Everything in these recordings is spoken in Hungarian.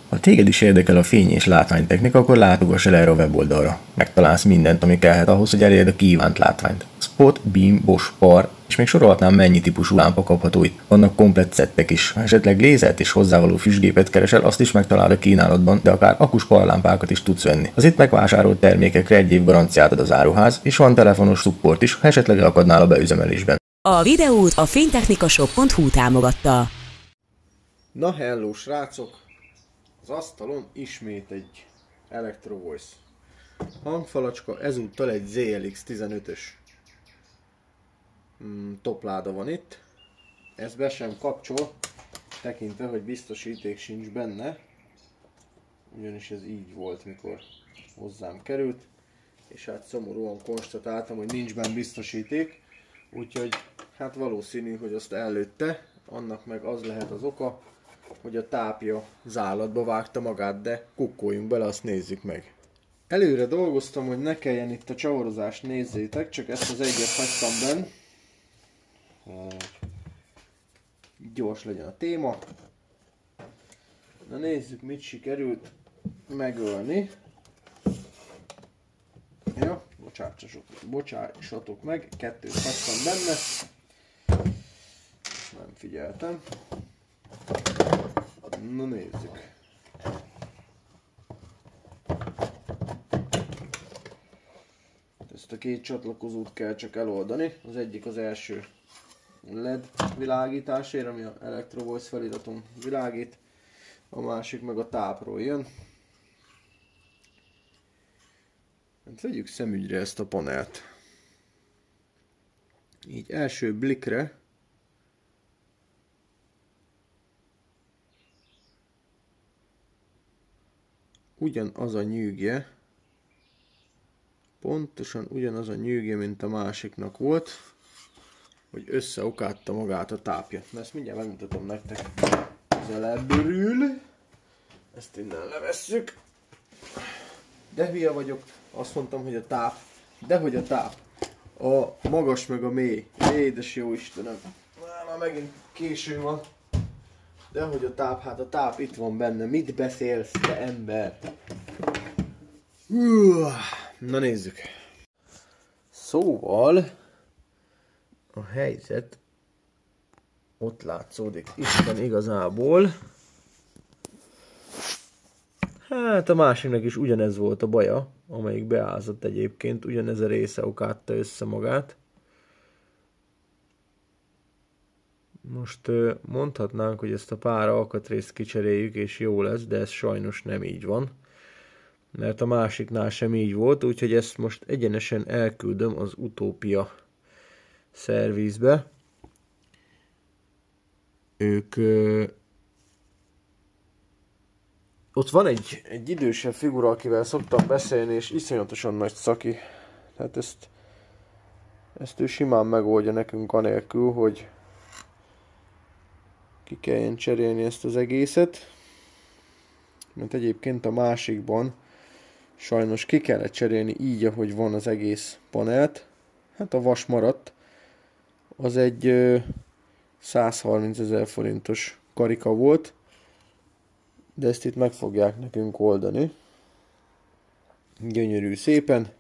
Ha téged is érdekel a fény és látványtechnika, akkor látogass el erre a weboldalra. Megtalálsz mindent, ami kellhet ahhoz, hogy elérd a kívánt látványt. Spot, beam, Bosch, par, és még sorolhatnám, mennyi típusú lámpa kapható itt. Vannak komplett szettek is. Ha esetleg lézert és hozzávaló füstgépet keresel, azt is megtalálod a kínálatban, de akár akus parlámpákat is tudsz venni. Az itt megvásárolt termékekre 1 év garanciát ad az áruház, és van telefonos support is, ha esetleg elakadnál a beüzemelésben. A videót a fénytechnikashop.hu támogatta. Na hello srácok! Az asztalon ismét egy Electro Voice hangfalacska, ezúttal egy ZLX 15-ös topláda van itt. Ez be sem kapcsol, tekintve, hogy biztosíték sincs benne, ugyanis ez így volt, mikor hozzám került, és hát szomorúan konstatáltam, hogy nincs benne biztosíték, úgyhogy hát valószínű, hogy azt ellőtte, annak meg az lehet az oka, hogy a tápja zálatba vágta magát, de kukkoljunk bele, azt nézzük meg. Előre dolgoztam, hogy ne kelljen itt a csavarozást, nézzétek, csak ezt az egyet hagytam benn. Gyors legyen a téma. Na nézzük, mit sikerült megölni. Ja, bocsássatok meg, 2-t hagytam benne. Nem figyeltem. Na nézzük. Ezt a 2 csatlakozót kell csak eloldani. Az egyik az első LED világításért, ami a Electro Voice feliraton világít. A másik meg a tápról jön. Hát vegyük szemügyre ezt a panelt. Így első blikre ugyanaz a nyűgje, pontosan ugyanaz a nyűgje, mint a másiknak volt, hogy összeokádta magát a tápja. Na ezt mindjárt megmutatom nektek közelebbről. Ezt innen levesszük. De hülye vagyok, azt mondtam, hogy a táp, dehogy a táp. A magas meg a mély. Édes jó Istenem. Már megint késő van. Dehogy a táp, hát a táp itt van benne. Mit beszélsz, te ember? Na nézzük. Szóval a helyzet ott látszódik Isten igazából. Hát a másiknak is ugyanez volt a baja, amelyik beázott egyébként, ugyanez a része okádta össze magát. Most mondhatnánk, hogy ezt a pár alkatrészt kicseréljük és jó lesz, de ez sajnos nem így van. Mert a másiknál sem így volt, úgyhogy ezt most egyenesen elküldöm az Utópia szervizbe. Ők... Ott van egy idősebb figura, akivel szoktam beszélni, és iszonyatosan nagy szaki. Tehát ezt ő simán megoldja nekünk anélkül, hogy ki kelljen cserélni ezt az egészet. Mert egyébként a másikban sajnos ki kellett cserélni így, ahogy van az egész panelt. Hát a vas maradt. Az egy 130 000 forintos karika volt. De ezt itt meg fogják nekünk oldani. Gyönyörű szépen.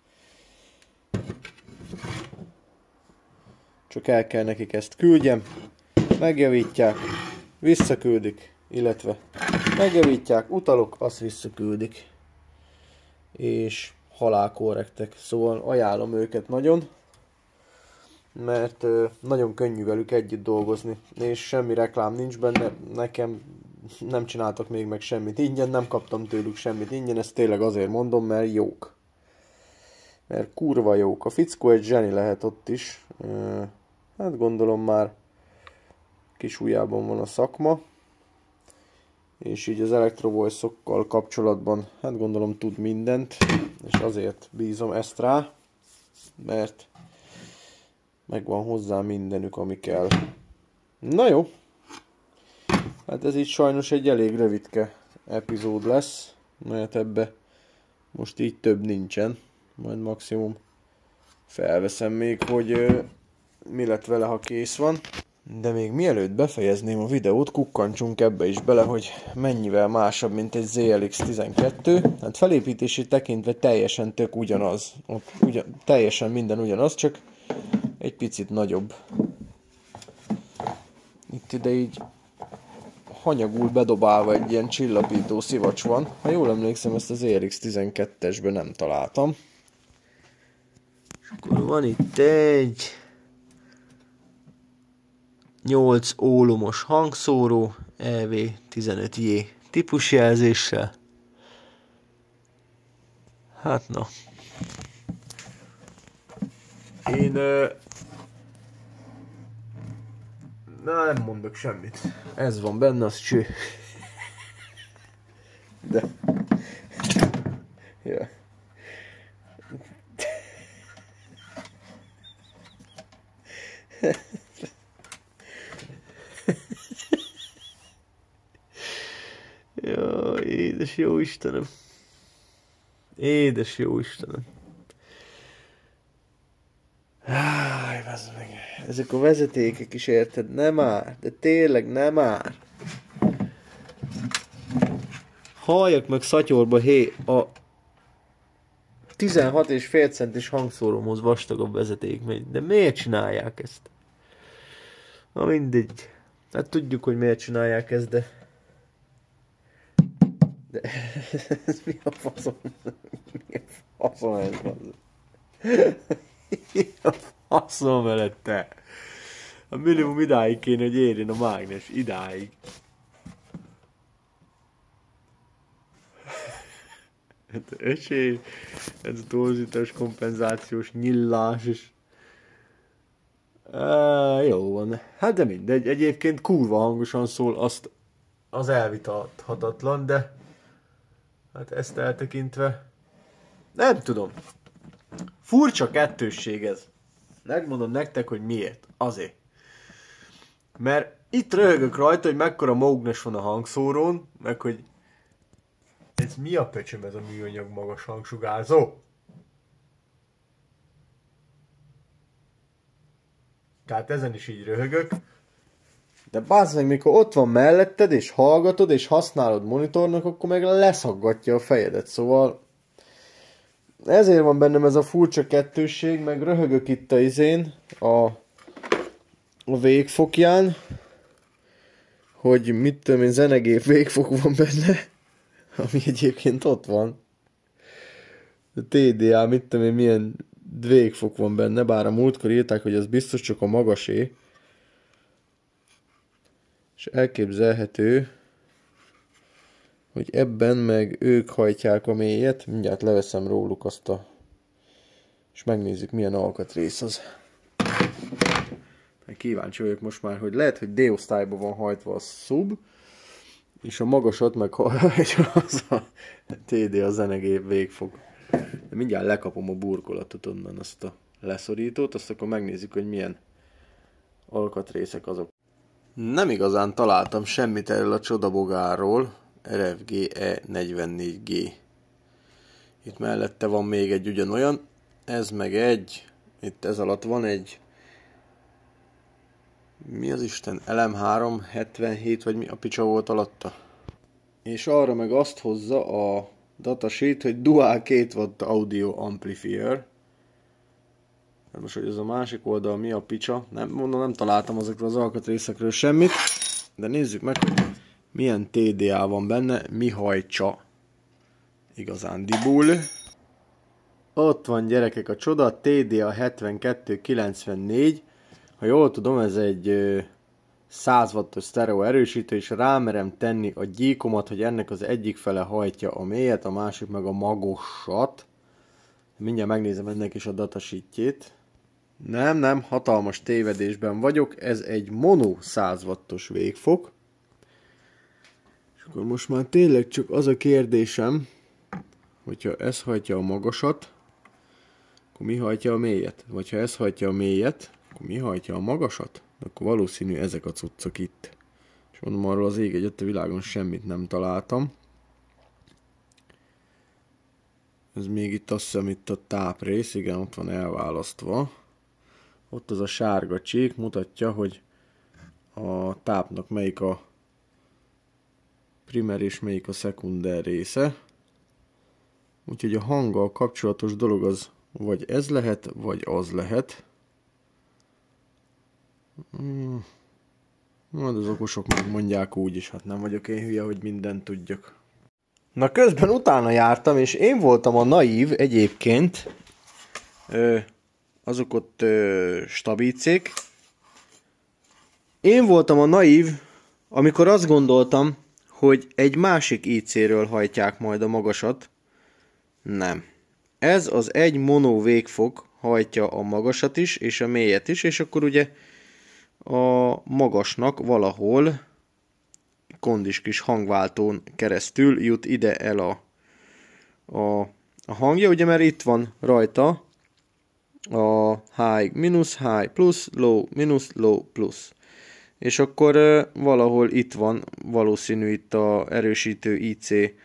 Csak el kell nekik ezt küldjem. Megjavítják, visszaküldik, illetve megjavítják, utalok, azt visszaküldik. És halálkorrektek. Szóval ajánlom őket nagyon, mert nagyon könnyű velük együtt dolgozni. És semmi reklám nincs benne, nekem nem csináltak még meg semmit ingyen, nem kaptam tőlük semmit ingyen, ezt tényleg azért mondom, mert jók. Mert kurva jók. A fickó egy zseni lehet ott is. Hát gondolom már kis ujjában van a szakma. És így az Electro Voice-okkal kapcsolatban, hát gondolom tud mindent. És azért bízom ezt rá, mert megvan hozzá mindenük, ami kell. Na jó. Hát ez így sajnos egy elég rövidke epizód lesz, mert ebbe most így több nincsen. Majd maximum felveszem még, hogy mi lett vele, ha kész van. De még mielőtt befejezném a videót, kukkantsunk ebbe is bele, hogy mennyivel másabb, mint egy ZLX12. Hát felépítését tekintve teljesen tök ugyanaz. Teljesen minden ugyanaz, csak egy picit nagyobb. Itt ide így hanyagul bedobálva egy ilyen csillapító szivacs van. Ha jól emlékszem, ezt az ZLX12-esben nem találtam. És akkor van itt egy 8 ólomos hangszóró, EV15J típusjelzéssel. Hát na. Én nem mondok semmit. Ez van benne, az cső. De. Ja. Jaj, édes jó Istenem. Édes jó Istenem. Háj, bazd meg. Ezek a vezetékek is, érted? Nem már. De tényleg nem már. Halljak meg szatyorba, hé, a 16,5 centis hangszóromhoz vastagabb vezeték megy. De miért csinálják ezt? Na mindegy. Hát tudjuk, hogy miért csinálják ezt, de ez mi a faszom? Mi a faszom ez? Mi a faszom veled te? A minimum idáig kéne, hogy érjen a mágnes. Idáig. Hát öcsé, ez a torzítás, kompenzációs nyillás is. Jó van. Hát de mindegy. Egyébként kurva hangosan szól, azt az elvitathatatlan, de hát ezt eltekintve nem tudom. Furcsa kettősség ez. Megmondom nektek, hogy miért. Azért. Mert itt röhögök rajta, hogy mekkora mágnes van a hangszórón, meg hogy ez mi a pöcsöm ez a műanyag magas hangsugárzó? Tehát ezen is így röhögök. De bázd meg, mikor ott van melletted, és hallgatod, és használod monitornak, akkor meg leszaggatja a fejedet. Szóval ezért van bennem ez a furcsa kettősség, meg röhögök itt a izén, a végfokján, hogy mit tudom én, zenegép végfok van benne, ami egyébként ott van. A TDA, mit tudom én, milyen végfok van benne, bár a múltkor írták, hogy ez biztos csak a magasé. És elképzelhető, hogy ebben meg ők hajtják a mélyet. Mindjárt leveszem róluk azt a... és megnézzük, milyen alkatrész az. Kíváncsi vagyok most már, hogy lehet, hogy D-osztályban van hajtva a szub, és a magasat meg az a TD a zenegép végfog. De mindjárt lekapom a burkolatot onnan, azt a leszorítót, azt akkor megnézzük, hogy milyen alkatrészek azok. Nem igazán találtam semmit erről a csodabogáról, RFGE 44G. Itt mellette van még egy ugyanolyan, ez meg egy, itt ez alatt van egy, mi az Isten, LM377, vagy mi a picsa volt alatta? És arra meg azt hozza a datasheet, hogy Dual 2 Watt Audio Amplifier. Hát most, hogy ez a másik oldal mi a picsa, nem mondom, nem találtam azokról az alkatrészekről semmit, de nézzük meg, hogy milyen TDA van benne, mi hajtsa igazándiból. Ott van, gyerekek, a csoda, TDA 7294. Ha jól tudom, ez egy 100 wattos sztereó erősítő, és rámerem tenni a gyíkomat, hogy ennek az egyik fele hajtja a mélyet, a másik meg a magosat. Mindjárt megnézem ennek is a datasheetjét. Nem, hatalmas tévedésben vagyok. Ez egy mono 100 wattos végfok. És akkor most már tényleg csak az a kérdésem, hogyha ez hajtja a magasat, akkor mi hajtja a mélyet? Vagy ha ez hajtja a mélyet, akkor mi hajtja a magasat? Akkor valószínű ezek a cuccok itt. És mondom, arról az ég egyet a világon semmit nem találtam. Ez még itt azt hiszem itt a táprész, igen, ott van elválasztva. Ott az a sárga csík mutatja, hogy a tápnak melyik a primer és melyik a szekunder része. Úgyhogy a hanggal kapcsolatos dolog az vagy ez lehet, vagy az lehet. Majd az okosok megmondják úgy is, hát nem vagyok én hülye, hogy mindent tudjak. Na közben utána jártam, és én voltam a naív egyébként. Azok ott stabícék. Én voltam a naív, amikor azt gondoltam, hogy egy másik IC-ről hajtják majd a magasat. Nem. Ez az egy mono végfog hajtja a magasat is, és a mélyet is, és akkor ugye a magasnak valahol kondis kis hangváltón keresztül jut ide el a hangja, ugye mert itt van rajta a high, minus, high, plusz, low, minus, low, plusz. És akkor valahol itt van, valószínű itt a erősítő IC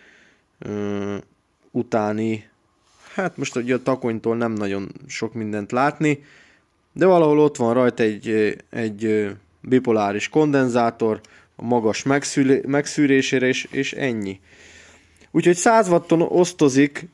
utáni, hát most ugye a takonytól nem nagyon sok mindent látni, de valahol ott van rajta egy bipoláris kondenzátor, a magas megszűrésére, és ennyi. Úgyhogy 100 watton osztozik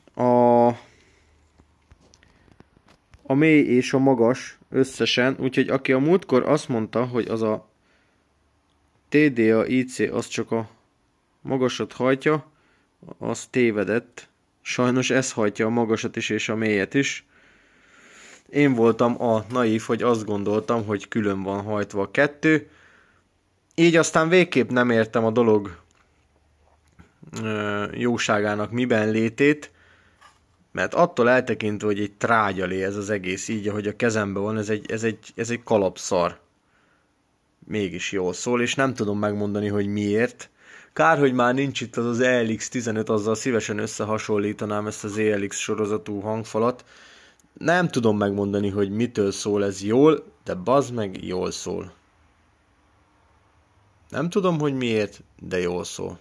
a mély és a magas összesen, úgyhogy aki a múltkor azt mondta, hogy az a TDA IC az csak a magasat hajtja, az tévedett. Sajnos ez hajtja a magasat is és a mélyet is. Én voltam a naív, hogy azt gondoltam, hogy külön van hajtva a kettő. Így aztán végképp nem értem a dolog jóságának miben létét, mert attól eltekintve, hogy egy trágyalé ez az egész, így ahogy a kezemben van, ez egy kalapszar. Mégis jól szól, és nem tudom megmondani, hogy miért. Kár, hogy már nincs itt az ELX15, azzal szívesen összehasonlítanám ezt az ELX sorozatú hangfalat. Nem tudom megmondani, hogy mitől szól ez jól, de bazd meg jól szól. Nem tudom, hogy miért, de jól szól.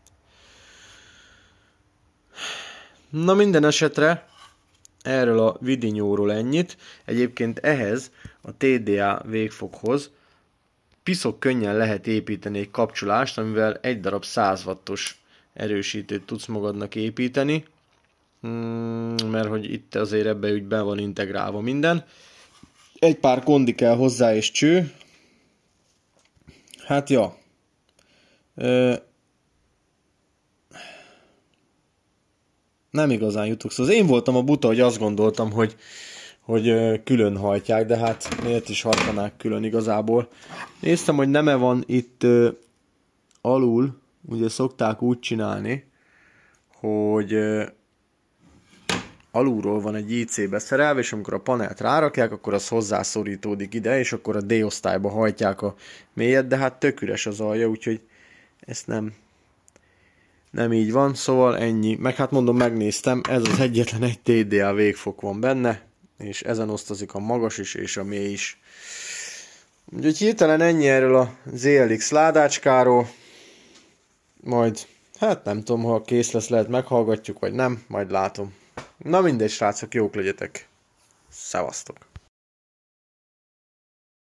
Na minden esetre erről a vidinyóról ennyit. Egyébként ehhez a TDA végfoghoz piszok könnyen lehet építeni egy kapcsolást, amivel egy darab 100 wattos erősítőt tudsz magadnak építeni. Mert hogy itt azért ebbe úgy be van integrálva minden. Egy pár kondi kell hozzá és cső. Hát ja. Nem igazán jutok. Szóval én voltam a buta, hogy azt gondoltam, hogy külön hajtják, de hát miért is hajtanák külön igazából. Néztem, hogy neme van itt alul, ugye szokták úgy csinálni, hogy alulról van egy IC beszerelve, és amikor a panelt rárakják, akkor az hozzászorítódik ide, és akkor a D-osztályba hajtják a mélyet, de hát tök üres az alja, úgyhogy ezt nem így van, szóval ennyi. Meg hát mondom, megnéztem, ez az egyetlen egy TDA végfog van benne, és ezen osztozik a magas is, és a mély is. Úgyhogy hirtelen ennyi erről a ZLX ládácskáról, majd, hát nem tudom, ha kész lesz, lehet meghallgatjuk, vagy nem, majd látom. Na mindegy, srácok, jók legyetek. Szevasztok!